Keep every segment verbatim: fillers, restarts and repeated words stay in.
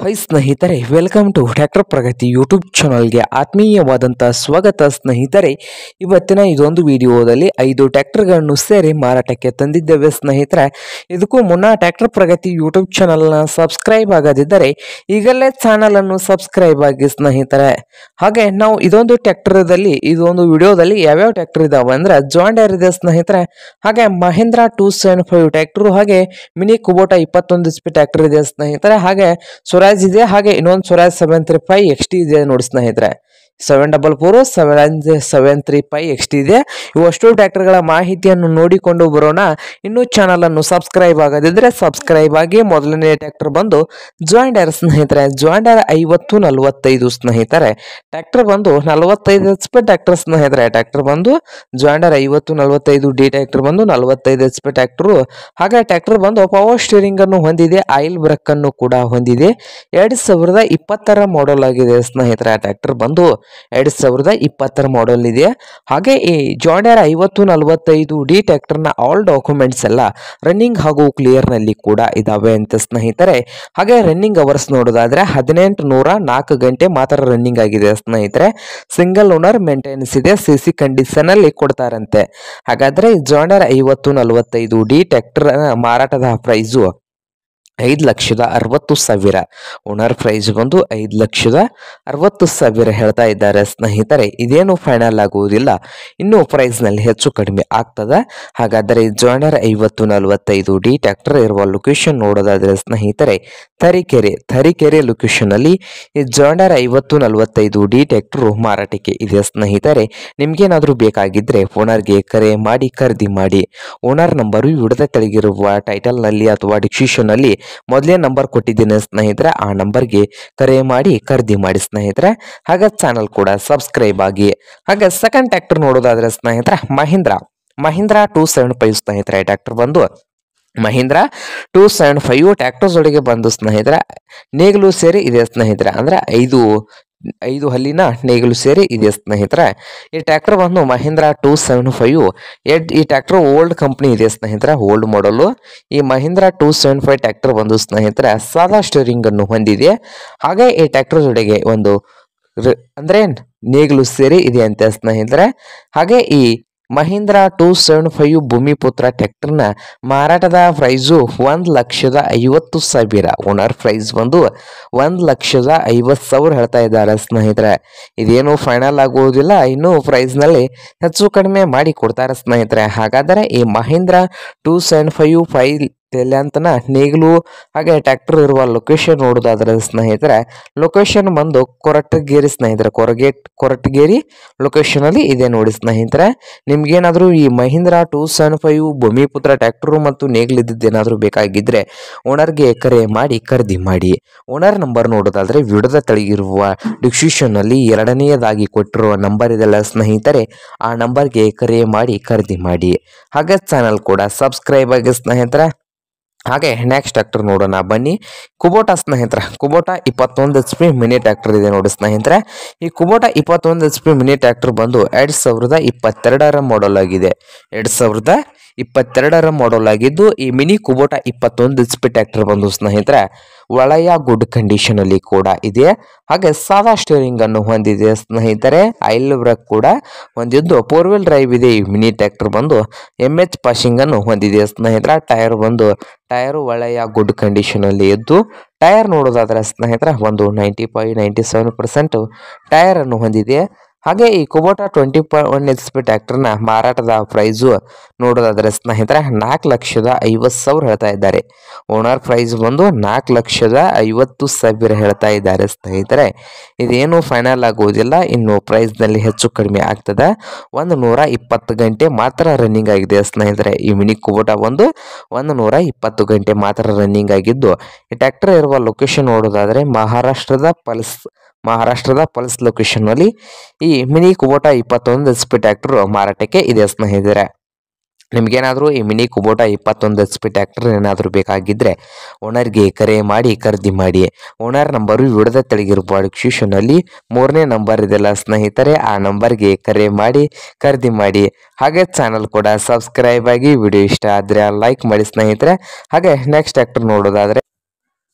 High ಸ್ನೇಹಿತರೆ, welcome to tractor Pragati YouTube ಚಾನಲ್ಗೆ ಆತ್ಮೀಯವಾದಂಥ ಸ್ವಾಗತ ಸ್ನೇಹಿತರೆ. ಇವತ್ತಿನ ಇದೊಂದು ವಿಡಿಯೋದಲ್ಲಿ ಐದು ಟ್ರ್ಯಾಕ್ಟರ್ಗಳನ್ನು ಸೇರಿ ಮಾರಾಟಕ್ಕೆ ತಂದಿದ್ದೇವೆ ಸ್ನೇಹಿತರೆ. ಇದಕ್ಕೂ ಮುನ್ನ ಟ್ರ್ಯಾಕ್ಟರ್ ಪ್ರಗತಿ ಯೂಟ್ಯೂಬ್ ಚಾನಲ್ನ ಸಬ್ಸ್ಕ್ರೈಬ್ ಆಗದಿದ್ದರೆ ಈಗಲೇ ಚಾನಲನ್ನು ಸಬ್ಸ್ಕ್ರೈಬ್ ಆಗಿ ಸ್ನೇಹಿತರೆ. ಹಾಗೆ ನಾವು ಇದೊಂದು ಟ್ರ್ಯಾಕ್ಟರ್ದಲ್ಲಿ ಇದೊಂದು ವಿಡಿಯೋದಲ್ಲಿ ಯಾವ್ಯಾವ ಟ್ರ್ಯಾಕ್ಟರ್ ಇದಾವೆ ಅಂದ್ರೆ ಜಾನ್ ಡೇರ್ ಇದೆ ಸ್ನೇಹಿತರೆ, ಹಾಗೆ Mahindra two seven five tractor, ಹಾಗೆ ಮಿನಿ ಕುಬೋಟಾ ಇಪ್ಪತ್ತೊಂದು ಎಚ್ ಪಿ ಟ್ರ್ಯಾಕ್ಟರ್ ಇದೆ ಸ್ನೇಹಿತರೆ, ಹಾಗೆ ಸ್ವರಾಜ್ ಇದೆ, ಹಾಗೆ ಇನ್ನೊಂದು Swaraj seven three five X T ಇದೆ ನೋಡಿ ಸ್ನೇಹಿತರೆ. Seven double four seven seven three five X T ಇದೆ. ಇವಷ್ಟು ಟ್ರ್ಯಾಕ್ಟರ್ಗಳ ಮಾಹಿತಿಯನ್ನು ನೋಡಿಕೊಂಡು ಬರೋಣ. ಇನ್ನೂ ಚಾನಲ್ ಅನ್ನು ಸಬ್ಸ್ಕ್ರೈಬ್ ಆಗದಿದ್ರೆ ಸಬ್ಸ್ಕ್ರೈಬ್ ಆಗಿ. ಮೊದಲನೇ ಟ್ರ್ಯಾಕ್ಟರ್ ಬಂದು ಜಾನ್ ಡೇರ್ ಸ್ನೇಹಿತರೆ. ಜಾನ್ ಡೇರ್ ಐವತ್ತು ನಲವತ್ತೈದು ಸ್ನೇಹಿತರೆ. ಟ್ರ್ಯಾಕ್ಟರ್ ಬಂದು ನಲವತ್ತೈದು ಎಚ್ ಪಿ ಟ್ರ್ಯಾಕ್ಟರ್ ಸ್ನೇಹಿತರೆ. ಟ್ರ್ಯಾಕ್ಟರ್ ಬಂದು ಜಾನ್ ಡೇರ್ ಐವತ್ತು ನಲವತ್ತೈದು ಡಿ ಟ್ರ್ಯಾಕ್ಟರ್ ಬಂದು ನಲವತ್ತೈದು ಎಚ್ ಪಿ ಟ್ರ್ಯಾಕ್ಟರ್. ಹಾಗೆ ಟ್ರ್ಯಾಕ್ಟರ್ ಬಂದು ಪವರ್ ಸ್ಟೀರಿಂಗ್ ಅನ್ನು ಹೊಂದಿದೆ, ಆಯಿಲ್ ಬ್ರೇಕ್ ಅನ್ನು ಕೂಡ ಹೊಂದಿದೆ. ಎರಡ್ ಸಾವಿರದ ಇಪ್ಪತ್ತರ ಮಾಡೆಲ್ ಆಗಿದೆ ಸ್ನೇಹಿತರೆ. ಟ್ರ್ಯಾಕ್ಟರ್ ಬಂದು ಎರಡ್ ಸಾವಿರದ ಇಪ್ಪತ್ತರ ಮಾಡೆಲ್ ಇದೆ. ಹಾಗೆ ಈ ಜಾನ್ ಡೇರ್ ಐವತ್ತು ನಲವತ್ತೈದು ಡಿ ಟ್ರ್ಯಾಕ್ಟರ್ ನ ಆಲ್ ಡಾಕ್ಯುಮೆಂಟ್ಸ್ ಎಲ್ಲ ರನ್ನಿಂಗ್ ಹಾಗೂ ಕ್ಲಿಯರ್ ನಲ್ಲಿ ಕೂಡ ಇದಾವೆ ಅಂತ ಸ್ನೇಹಿತರೆ. ಹಾಗೆ ರನ್ನಿಂಗ್ ಅವರ್ಸ್ ನೋಡೋದಾದ್ರೆ ಹದಿನೆಂಟು ನೂರ ನಾಲ್ಕು ಗಂಟೆ ಮಾತ್ರ ರನ್ನಿಂಗ್ ಆಗಿದೆ ಸ್ನೇಹಿತರೆ. ಸಿಂಗಲ್ ಓನರ್ ಮೇಂಟೆನೆನ್ಸ್ ಇದೆ, ಸಿ ಸಿ ಕಂಡೀಷನ್ ಅಲ್ಲಿ ಕೊಡ್ತಾರಂತೆ. ಹಾಗಾದ್ರೆ ಜಾನ್ ಡೇರ್ ಐವತ್ತು ನಲವತ್ತೈದು ಡಿ ಟ್ರ್ಯಾಕ್ಟರ್ ಮಾರಾಟದ ಪ್ರೈಸು ಐದು ಲಕ್ಷದ ಅರವತ್ತು ಸಾವಿರ. ಓನರ್ ಪ್ರೈಸ್ ಬಂದು ಐದು ಲಕ್ಷದ ಅರವತ್ತು ಸಾವಿರ ಹೇಳ್ತಾ ಇದ್ದಾರೆ ಸ್ನೇಹಿತರೆ. ಇದೇನು ಫೈನಲ್ ಆಗುವುದಿಲ್ಲ, ಇನ್ನು ಪ್ರೈಸ್ ನಲ್ಲಿ ಹೆಚ್ಚು ಕಡಿಮೆ ಆಗ್ತದ. ಹಾಗಾದರೆ ಜಾನ್ ಡೇರ್ ಐವತ್ತು ನಲವತ್ತೈದು ಡಿ ಟ್ರ್ಯಾಕ್ಟರ್ ಇರುವ ಲೊಕೇಶನ್ ನೋಡೋದಾದ್ರೆ ಸ್ನೇಹಿತರೆ, ತರೀಕೆರೆ ತರೀಕೆರೆ ಲೊಕೇಶನ್ ಅಲ್ಲಿ ಈ ಜಾನ್ ಡೇರ್ ಐವತ್ತು ನಲವತ್ತೈದು ಡಿ ಟ್ರ್ಯಾಕ್ಟರ್ ಮಾರಾಟಕ್ಕೆ ಇದೆ ಸ್ನೇಹಿತರೆ. ನಿಮ್ಗೇನಾದ್ರೂ ಬೇಕಾಗಿದ್ರೆ ಓನರ್ಗೆ ಕರೆ ಮಾಡಿ ಖರೀದಿ ಮಾಡಿ. ಓನರ್ ನಂಬರು ವಿಡಿಯೋದ ಕೆಳಗಿರುವ ಟೈಟಲ್ ನಲ್ಲಿ ಅಥವಾ ಡಿಸ್ಕ್ರಿಪ್ಷನ್ ಅಲ್ಲಿ ಮೊದಲೇ ನಂಬರ್ ಕೊಟ್ಟಿದ್ದೀನಿ ಸ್ನೇಹಿತರೆ. ಆ ನಂಬರ್ಗೆ ಕರೆ ಮಾಡಿ ಖರೀದಿ ಮಾಡಿ ಸ್ನೇಹಿತರೆ. ಹಾಗೆ ಚಾನಲ್ ಕೂಡ ಸಬ್ಸ್ಕ್ರೈಬ್ ಆಗಿ. ಹಾಗೆ ಸೆಕೆಂಡ್ ಟ್ರ್ಯಾಕ್ಟರ್ ನೋಡೋದಾದ್ರೆ ಸ್ನೇಹಿತರೆ, Mahindra Mahindra two seven five ಸ್ನೇಹಿತರೆ. ಟ್ರ್ಯಾಕ್ಟರ್ ಬಂದು Mahindra two seven five tractor ಜೊತೆಗೆ ಬಂದು ಸ್ನೇಹಿತರೆ ನೇಗಿಲು ಸೇರಿ ಇದೆ ಸ್ನೇಹಿತರೆ. ಅಂದ್ರೆ ಐದು ಐದು ಹಲ್ಲಿನ ನೇಗಿಲು ಸೇರಿ ಇದೆ ಸ್ನೇಹಿತರೆ. ಈ ಟ್ರ್ಯಾಕ್ಟರ್ ಬಂದು ಮಹೀಂದ್ರ ಟೂ ಸೆವೆನ್ ಫೈವ್ ಎಡ್ ಈ ಟ್ರ್ಯಾಕ್ಟರ್ ಓಲ್ಡ್ ಕಂಪ್ನಿ ಇದೆ ಸ್ನೇಹಿತರೆ, ಓಲ್ಡ್ ಮಾಡಲು. ಈ Mahindra two seven five tractor ಬಂದು ಸ್ನೇಹಿತರೆ ಸಾದಾ ಸ್ಟೀರಿಂಗ್ ಅನ್ನು ಹೊಂದಿದೆ. ಹಾಗೆ ಈ ಟ್ರ್ಯಾಕ್ಟರ್ ಜೊತೆಗೆ ಒಂದು ಅಂದ್ರೆ ನೇಗಿಲು ಸೇರಿ ಇದೆ ಅಂತ ಸ್ನೇಹಿತರೆ. ಹಾಗೆ ಈ Mahindra two seven five Bhumiputra ಟ್ರ್ಯಾಕ್ಟರ್ನ ಮಾರಾಟದ ಪ್ರೈಸು ಒಂದು ಲಕ್ಷದ ಐವತ್ತು ಸಾವಿರ. ಓನರ್ ಪ್ರೈಸ್ ಬಂದು ಒಂದು ಲಕ್ಷದ ಐವತ್ತು ಸಾವಿರ ಹೇಳ್ತಾ ಇದ್ದಾರೆ ಸ್ನೇಹಿತರೆ. ಇದೇನು ಫೈನಲ್ ಆಗುವುದಿಲ್ಲ, ಇನ್ನು ಪ್ರೈಸ್ನಲ್ಲಿ ಹೆಚ್ಚು ಕಡಿಮೆ ಮಾಡಿ ಕೊಡ್ತಾರೆ ಸ್ನೇಹಿತರೆ. ಹಾಗಾದರೆ ಈ Mahindra two seven five five ಅಂತನ ನೇಗಿಲು ಹಾಗೆ ಟ್ರ್ಯಾಕ್ಟರ್ ಇರುವ ಲೊಕೇಶನ್ ನೋಡೋದಾದ್ರೆ ಸ್ನೇಹಿತರೆ, ಲೊಕೇಶನ್ ಬಂದು ಕೊರಟಗೆರೆ ಸ್ನೇಹಿತರೆ. ಕೊರಗೇಟ್ ಕೊರಟಗೆರೆ ಲೊಕೇಶನ್ ಅಲ್ಲಿ ಇದೆ ನೋಡಿ ಸ್ನೇಹಿತರೆ. ನಿಮ್ಗೇನಾದ್ರೂ ಈ Mahindra two seven five Bhumiputra tractor ಮತ್ತು ನೇಗಿಲಿದ್ದೇನಾದ್ರೂ ಬೇಕಾಗಿದ್ರೆ ಓನರ್ಗೆ ಕರೆ ಮಾಡಿ ಖರೀದಿ ಮಾಡಿ. ಓನರ್ ನಂಬರ್ ನೋಡೋದಾದ್ರೆ ವಿಡಿಯೋದ ತೆಳಗಿರುವ ಡಿಸ್ಕ್ರಿಪ್ಷನ್ ಅಲ್ಲಿ ಎರಡನೆಯದಾಗಿ ಕೊಟ್ಟಿರುವ ನಂಬರ್ ಇದೆಲ್ಲ ಸ್ನೇಹಿತರೆ, ಆ ನಂಬರ್ಗೆ ಕರೆ ಮಾಡಿ ಖರೀದಿ ಮಾಡಿ. ಹಾಗೆ ಚಾನಲ್ ಕೂಡ ಸಬ್ಸ್ಕ್ರೈಬ್ ಆಗಿ ಸ್ನೇಹಿತರೆ. ಹಾಗೆ ನೆಕ್ಸ್ಟ್ ಟ್ರ್ಯಾಕ್ಟರ್ ನೋಡೋಣ ಬನ್ನಿ. ಕುಬೋಟಾ ಸ್ನೇಹಿತರೆ. ಕುಬೋಟಾ ಇಪ್ಪತ್ತೊಂದು ಎಚ್ ಪಿ ಮಿನಿ ಟ್ರ್ಯಾಕ್ಟರ್ ಇದೆ ನೋಡಿ ಸ್ನೇಹಿತರೆ. ಈ ಕುಬೋಟಾ ಇಪ್ಪತ್ತೊಂದು ಎಚ್ ಪಿ ಮಿನಿ ಟ್ರ್ಯಾಕ್ಟರ್ ಬಂದು ಎರಡ್ ಸಾವಿರದ ಇಪ್ಪತ್ತೆರಡರ ಮಾಡೆಲ್ ಆಗಿದೆ. ಎರಡ್ ಸಾವಿರದ ಇಪ್ಪತ್ತೆರಡರ ಮಾಡೆಲ್ ಆಗಿದ್ದು ಈ ಮಿನಿ ಕುಬೋಟಾ ಇಪ್ಪತ್ತೊಂದು ಎಚ್ ಪಿ ಟ್ರ್ಯಾಕ್ಟರ್ ಬಂದು ಸ್ನೇಹಿತರೆ ಒಳ್ಳೆಯ ಗುಡ್ ಕಂಡೀಷನ್ ಅಲ್ಲಿ ಕೂಡ ಇದೆ. ಹಾಗೆ ಸಾದಾ ಸ್ಟೀರಿಂಗ್ ಅನ್ನು ಹೊಂದಿದೆ ಸ್ನೇಹಿತರೆ, ಆಯಿಲ್ ಬ್ರೇಕ್ ಕೂಡ ಹೊಂದಿದ್ದು ಫೋರ್ ವೀಲ್ ಡ್ರೈವ್ ಇದೆ. ಈ ಮಿನಿ ಟ್ರ್ಯಾಕ್ಟರ್ ಬಂದು ಎಂ ಎಚ್ ಪಾಸಿಂಗ್ ಅನ್ನು ಹೊಂದಿದೆ ಸ್ನೇಹಿತರೆ. ಟೈರ್ ಬಂದು ಟೈರು ಒಳ್ಳೆಯ ಗುಡ್ ಕಂಡೀಷನ್ ಅಲ್ಲಿ ಇದ್ದು, ಟೈರ್ ನೋಡೋದಾದ್ರೆ ಸ್ನೇಹಿತರೆ ಒಂದು ninety five ninety seven percent tyre ಅನ್ನು ಹೊಂದಿದೆ. ಹಾಗೆ ಈ Kubota twenty one H P ಟ್ರ್ಯಾಕ್ಟರ್ನ ಮಾರಾಟದ ಪ್ರೈಸು ನೋಡೋದಾದ್ರೆ ಸ್ನೇಹಿತರೆ ನಾಲ್ಕು ಲಕ್ಷದ ಐವತ್ತು ಸಾವಿರ ಹೇಳ್ತಾ ಇದ್ದಾರೆ. ಓನರ್ ಪ್ರೈಸ್ ಬಂದು ನಾಲ್ಕು ಲಕ್ಷದ ಐವತ್ತು ಸಾವಿರ ಹೇಳ್ತಾ ಇದ್ದಾರೆ ಸ್ನೇಹಿತರೆ. ಇದೇನು ಫೈನಲ್ ಆಗುವುದಿಲ್ಲ, ಇನ್ನು ಪ್ರೈಸ್ನಲ್ಲಿ ಹೆಚ್ಚು ಕಡಿಮೆ ಆಗ್ತದೆ. ಒಂದು ನೂರ ಇಪ್ಪತ್ತು ಗಂಟೆ ಮಾತ್ರ ರನ್ನಿಂಗ್ ಆಗಿದೆ ಸ್ನೇಹಿತರೆ. ಈ ಮಿನಿ ಕುಬೋಟಾ ಒಂದು ಒಂದು ನೂರ ಇಪ್ಪತ್ತು ಗಂಟೆ ಮಾತ್ರ ರನ್ನಿಂಗ್ ಆಗಿದ್ದು, ಈ ಟ್ರ್ಯಾಕ್ಟರ್ ಇರುವ ಲೊಕೇಶನ್ ನೋಡೋದಾದ್ರೆ ಮಹಾರಾಷ್ಟ್ರದ ಪಲ್ಸ್ ಮಹಾರಾಷ್ಟ್ರದ ಪಲ್ಸ್ ಲೊಕೇಶನ್ ಅಲ್ಲಿ ಈ ಮಿನಿ ಕುಬೋಟಾ ಇಪ್ಪತ್ತೊಂದು ಎಚ್ ಪಿ ಟ್ರ್ಯಾಕ್ಟರ್ ಮಾರಾಟಕ್ಕೆ ಇದೆ ಸ್ನೇಹಿತರೆ. ನಿಮ್ಗೇನಾದರೂ ಈ ಮಿನಿ ಕುಬೋಟಾ ಇಪ್ಪತ್ತೊಂದು ಎಚ್ ಪಿ ಟ್ರ್ಯಾಕ್ಟರ್ ಏನಾದರೂ ಬೇಕಾಗಿದ್ದರೆ ಓನರ್ಗೆ ಕರೆ ಮಾಡಿ ಖರೀದಿ ಮಾಡಿ. ಓನರ್ ನಂಬರು ವಿಡಿಯೋದ ತೆಳಗಿರುವ ಡಿಸ್ಕ್ರಿಪ್ಷನ್ ಅಲ್ಲಿ ಮೂರನೇ ನಂಬರ್ ಇದೆಲ್ಲ ಸ್ನೇಹಿತರೆ, ಆ ನಂಬರ್ಗೆ ಕರೆ ಮಾಡಿ ಖರೀದಿ ಮಾಡಿ. ಹಾಗೆ ಚಾನಲ್ ಕೂಡ ಸಬ್ಸ್ಕ್ರೈಬ್ ಆಗಿ. ವಿಡಿಯೋ ಇಷ್ಟ ಆದರೆ ಲೈಕ್ ಮಾಡಿ ಸ್ನೇಹಿತರೆ. ಹಾಗೆ ನೆಕ್ಸ್ಟ್ ಟ್ರ್ಯಾಕ್ಟರ್ ನೋಡೋದಾದರೆ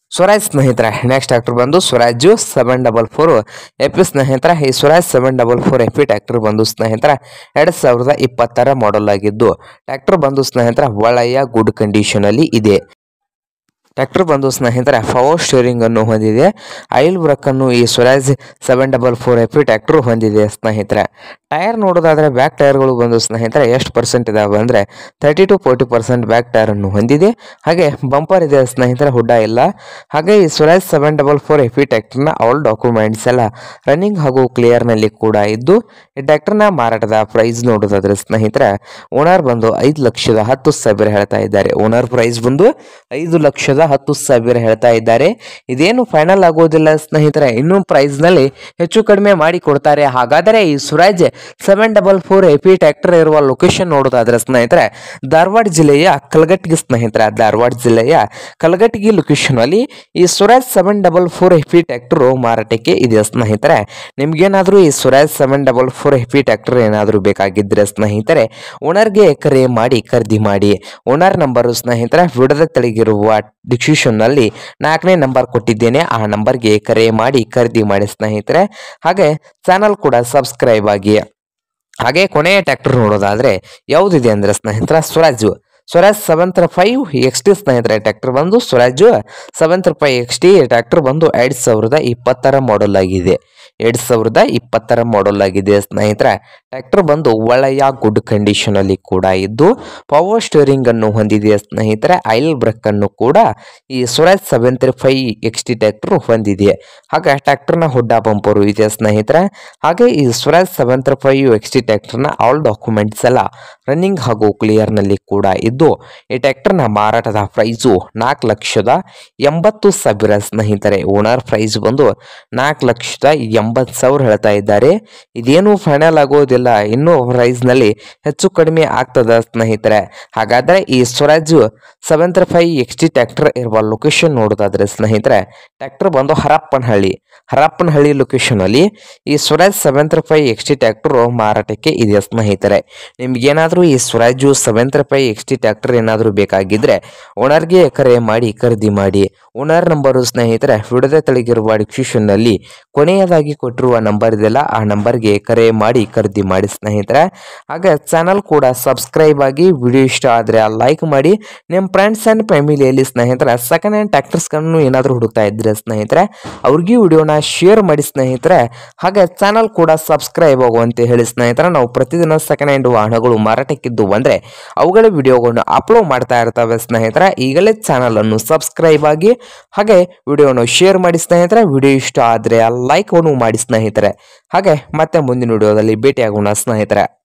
ಸ್ವರಾಜ್ ಸ್ನೇಹಿತರೆ ನೆಕ್ಸ್ಟ್ ಟ್ರ್ಯಾಕ್ಟರ್ ಬಂದು Swaraj seven double four AP ಸ್ನೇಹಿತರೆ ಈ Swaraj seven double four AP tractor ಬಂದು ಸ್ನೇಹಿತರೆ ಎರಡು ಸಾವಿರದ ಇಪ್ಪತ್ತರ ಮಾಡೆಲ್ ಆಗಿದ್ದು ಟ್ರ್ಯಾಕ್ಟರ್ ಬಂದು ಸ್ನೇಹಿತರೆ ಒಳ್ಳೆಯ ಗುಡ್ ಕಂಡೀಷನ್ ಅಲ್ಲಿ ಇದೆ. ಟ್ರ್ಯಾಕ್ಟರ್ ಬಂದು ಸ್ನೇಹಿತರೆ ಪವರ್ ಸ್ಟೀರಿಂಗ್ ಅನ್ನು ಹೊಂದಿದೆ. ಆಯಿಲ್ ಬ್ರೇಕ್ ಅನ್ನು ಈ Swaraj seven double four AP tractor ಹೊಂದಿದೆ ಸ್ನೇಹಿತರೆ. ಟೈರ್ ನೋಡೋದಾದ್ರೆ ಬ್ಯಾಕ್ ಟೈರ್ಗಳು ಬಂದು ಸ್ನೇಹಿತರೆ ಎಷ್ಟು ಪರ್ಸೆಂಟ್ ಇದಾವೆ ಅಂದರೆ thirty to forty percent back tyre ಅನ್ನು ಹೊಂದಿದೆ. ಹಾಗೆ ಬಂಪರ್ ಇದೆ ಸ್ನೇಹಿತರೆ, ಹುಡ್ಡ ಇಲ್ಲ. ಹಾಗೆ ಈ Swaraj seven double four AP ಟ್ರ್ಯಾಕ್ಟರ್ನ ಆಲ್ ಡಾಕ್ಯುಮೆಂಟ್ಸ್ ಎಲ್ಲ ರನ್ನಿಂಗ್ ಹಾಗೂ ಕ್ಲಿಯರ್ನಲ್ಲಿ ಕೂಡ ಇದ್ದು ಈ ಟ್ರ್ಯಾಕ್ಟರ್ನ ಮಾರಾಟದ ಪ್ರೈಸ್ ನೋಡೋದಾದ್ರೆ ಸ್ನೇಹಿತರೆ ಓನರ್ ಬಂದು ಐದು ಲಕ್ಷದ ಹತ್ತು ಸಾವಿರ ಹೇಳ್ತಾ ಇದ್ದಾರೆ. ಓನರ್ ಪ್ರೈಸ್ ಬಂದು ಐದು ಲಕ್ಷದ ಹತ್ತು ಸಾವಿರ ಹೇಳ್ತಾ ಇದ್ದಾರೆ. ಇದೇನು ಫೈನಲ್ ಆಗೋದಿಲ್ಲ ಸ್ನೇಹಿತರೆ, ಇನ್ನೂ ಪ್ರೈಸ್ ನಲ್ಲಿ ಹೆಚ್ಚು ಕಡಿಮೆ ಮಾಡಿ ಕೊಡ್ತಾರೆ. ಹಾಗಾದರೆ ಈ Swaraj seven double four AP tractor ಇರುವ ಲೊಕೇಶನ್ ನೋಡೋದಾದ್ರೆ ಸ್ನೇಹಿತರೆ ಧಾರವಾಡ ಜಿಲ್ಲೆಯ ಕಲಘಟಗಿ ಸ್ನೇಹಿತರೆ ಧಾರವಾಡ ಜಿಲ್ಲೆಯ ಕಲಘಟಗಿ ಲೊಕೇಶನ್ ಅಲ್ಲಿ ಈ Swaraj seven double four AP tractor ಮಾರಾಟಕ್ಕೆ ಇದೆ ಸ್ನೇಹಿತರೆ. ನಿಮ್ಗೇನಾದ್ರೂ ಈ Swaraj seven double four AP tractor ಏನಾದರೂ ಬೇಕಾಗಿದ್ರೆ ಸ್ನೇಹಿತರೆ ಓನರ್ಗೆ ಕರೆ ಮಾಡಿ ಖರೀದಿ ಮಾಡಿ. ಓನರ್ ನಂಬರ್ ಸ್ನೇಹಿತರೆ ವಿಡದ ತೆಳಗಿರುವ ಡಿಸ್ಕ್ರಿಪ್ಷನ್ ನಲ್ಲಿ ನಾಲ್ಕನೇ ನಂಬರ್ ಕೊಟ್ಟಿದ್ದೇನೆ, ಆ ನಂಬರ್ಗೆ ಕರೆ ಮಾಡಿ ಖರೀದಿ ಮಾಡಿ ಸ್ನೇಹಿತರೆ. ಹಾಗೆ ಚಾನಲ್ ಕೂಡ ಸಬ್ಸ್ಕ್ರೈಬ್ ಆಗಿ. ಹಾಗೆ ಕೊನೆಯ ಟ್ರ್ಯಾಕ್ಟರ್ ನೋಡೋದಾದ್ರೆ ಯಾವುದಿದೆ ಅಂದ್ರೆ ಸ್ನೇಹಿತರೆ Swaraj Swaraj seven three five X T ಸ್ನೇಹಿತರೆ ಟ್ರ್ಯಾಕ್ಟರ್ ಬಂದು Swaraj seven three five X T tractor ಬಂದು ಎರಡ್ ಸಾವಿರದ ಇಪ್ಪತ್ತರ ಮಾಡೆಲ್ ಆಗಿದೆ. ಎರಡ್ ಸಾವಿರದ ಇಪ್ಪತ್ತರ ಮಾಡೆಲ್ ಆಗಿದೆ ಸ್ನೇಹಿತರೆ. ಟ್ರ್ಯಾಕ್ಟರ್ ಬಂದು ಒಳ್ಳೆಯ ಗುಡ್ ಕಂಡೀಷನ್ ಅಲ್ಲಿ ಕೂಡ ಇದ್ದು ಪವರ್ ಸ್ಟೀರಿಂಗ್ ಅನ್ನು ಹೊಂದಿದೆ ಸ್ನೇಹಿತರೆ. ಆಯಿಲ್ ಬ್ರೇಕ್ ಅನ್ನು ಕೂಡ ಈ Swaraj seven three five X T tractor ಹೊಂದಿದೆ. ಹಾಗೆ ಟ್ರ್ಯಾಕ್ಟರ್ನ ಹುಡ್ಡ ಬಂಪರು ಇದೆ ಸ್ನೇಹಿತರೆ. ಹಾಗೆ ಈ Swaraj seven three five X T ಟ್ರ್ಯಾಕ್ಟರ್ನ ಆಲ್ ಡಾಕ್ಯುಮೆಂಟ್ಸ್ ಎಲ್ಲ ರನ್ನಿಂಗ್ ಹಾಗೂ ಕ್ಲಿಯರ್ ನಲ್ಲಿ ಕೂಡ ಇದ್ದು ಈ ಟ್ರ್ಯಾಕ್ಟರ್ನ ಮಾರಾಟದ ಪ್ರೈಸು ನಾಲ್ಕು ಲಕ್ಷದ ಎಂಬತ್ತು ಸಾವಿರ ಸ್ನೇಹಿತರೆ. ಓನರ್ ಪ್ರೈಸ್ ಬಂದು ನಾಲ್ಕು ಲಕ್ಷದ ಎಂಬತ್ತು ಸಾವಿರ ಹೇಳ್ತಾ ಇದ್ದಾರೆ. ಇದೇನು ಫೈನಲ್ ಆಗೋದಿಲ್ಲ, ಇನ್ನೂ ಪ್ರೈಸ್ ನಲ್ಲಿ ಹೆಚ್ಚು ಕಡಿಮೆ ಆಗ್ತದ ಸ್ನೇಹಿತರೆ. ಹಾಗಾದ್ರೆ ಈ Swaraj seven three five X T tractor ಇರುವ ಲೊಕೇಶನ್ ನೋಡೋದಾದ್ರೆ ಸ್ನೇಹಿತರೆ ಟ್ರ್ಯಾಕ್ಟರ್ ಬಂದು ಹರಪ್ಪನಹಳ್ಳಿ ಹರಪ್ಪನಹಳ್ಳಿ ಲೊಕೇಶನ್ ಅಲ್ಲಿ ಈ Swaraj seven three five X T tractor ಮಾರಾಟಕ್ಕೆ ಇದೆ ಸ್ನೇಹಿತರೆ. ನಿಮ್ಗೇನಾದ್ರೂ ಈ Swaraj seven three five X T tractor ಏನಾದರೂ ಬೇಕಾಗಿದ್ರೆ ಓನರ್ಗೆ ಕರೆ ಮಾಡಿ ಖರೀದಿ ಮಾಡಿ. ಓನರ್ ನಂಬರು ಸ್ನೇಹಿತರೆ ವಿಡದ ತೆಳಗಿರುವ ಡಿಸ್ಕ್ರಿಪ್ಷನ್ ನಲ್ಲಿ ಕೊನೆಯದಾಗಿ ಕೊಟ್ಟಿರುವ ನಂಬರ್ ಇದೆಯಲ್ಲ ಆ ನಂಬರ್ಗೆ ಕರೆ ಮಾಡಿ ಖರೀದಿ ಮಾಡಿ ಸ್ನೇಹಿತರೆ. ಹಾಗೆ ಚಾನಲ್ ಕೂಡ ಸಬ್ಸ್ಕ್ರೈಬ್ ಆಗಿ. ವಿಡಿಯೋ ಇಷ್ಟ ಆದರೆ ಲೈಕ್ ಮಾಡಿ. ನಿಮ್ಮ ಫ್ರೆಂಡ್ಸ್ ಆ್ಯಂಡ್ ಫ್ಯಾಮಿಲಿಯಲ್ಲಿ ಸ್ನೇಹಿತರೆ ಸೆಕೆಂಡ್ ಹ್ಯಾಂಡ್ ಟ್ರ್ಯಾಕ್ಟರ್ಸ್ಗಳನ್ನು ಏನಾದರೂ ಹುಡುಕ್ತಾ ಇದ್ರೆ ಸ್ನೇಹಿತರೆ ಅವ್ರಿಗೆ ವಿಡಿಯೋನ ಶೇರ್ ಮಾಡಿ ಸ್ನೇಹಿತರೆ. ಹಾಗೆ ಚಾನಲ್ ಕೂಡ ಸಬ್ಸ್ಕ್ರೈಬ್ ಆಗುವಂತೆ ಹೇಳಿ ಸ್ನೇಹಿತರೆ. ನಾವು ಪ್ರತಿದಿನ ಸೆಕೆಂಡ್ ಹ್ಯಾಂಡ್ ವಾಹನಗಳು ಮಾರಾಟಕ್ಕಿದ್ದು ಅಂದರೆ ಅವುಗಳ ವಿಡಿಯೋಗಳನ್ನು ಅಪ್ಲೋಡ್ ಮಾಡ್ತಾ ಇರ್ತವೆ ಸ್ನೇಹಿತರೆ. ಈಗಲೇ ಚಾನಲ್ ಅನ್ನು ಸಬ್ಸ್ಕ್ರೈಬ್ ಆಗಿ ಹಾಗೆ ವಿಡಿಯೋನ ಶೇರ್ ಮಾಡಿ ಸ್ನೇಹಿತರೆ. ವಿಡಿಯೋ ಇಷ್ಟ ಆದರೆ ಲೈಕ್ ಅನ್ನು ಮಾಡಿ ಸ್ನೇಹಿತರೆ. ಹಾಗೆ ಮತ್ತೆ ಮುಂದಿನ ವಿಡಿಯೋದಲ್ಲಿ ಭೇಟಿಯಾಗೋಣ ಸ್ನೇಹಿತರೆ.